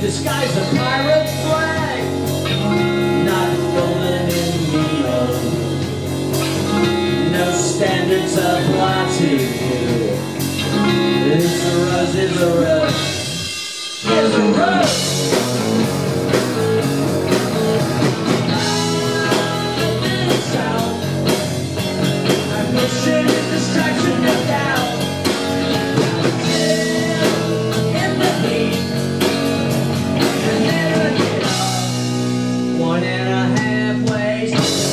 The sky's a pirate flag, not golden and neon. No standards apply to you. It's a rose, it's a rose, it's a rose. I'm pushing this distraction down. In the heat. 1.5 ways.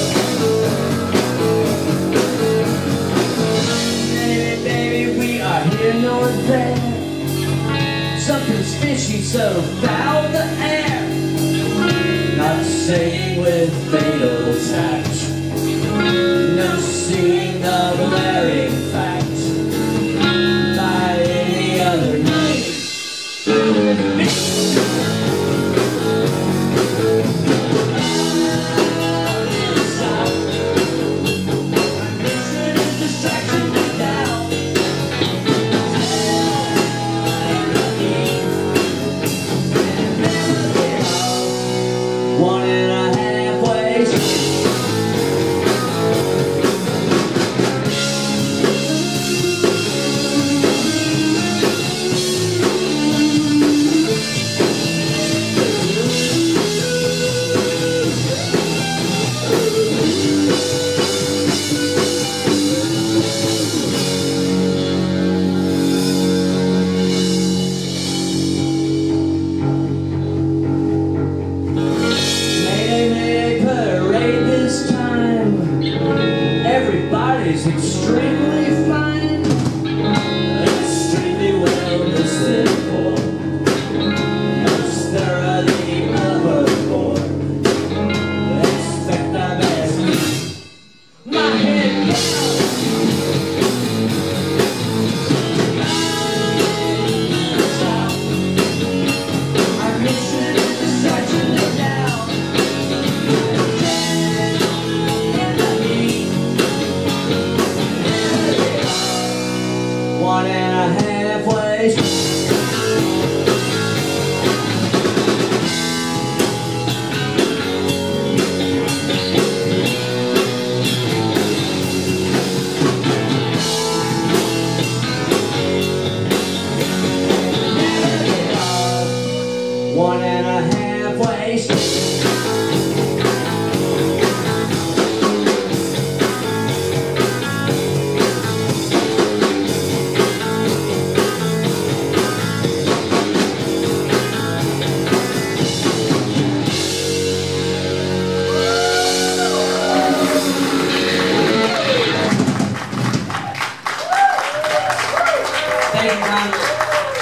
Baby, baby, we are here nor there. Something's fishy, so foul the air. Not saying with fatal tact. No seeing the glaring fact. By any other name. Extremely fine, extremely well listed for, most thoroughly overboard. Expect the best. My head down. Our mission is distraction down. One and a half ways.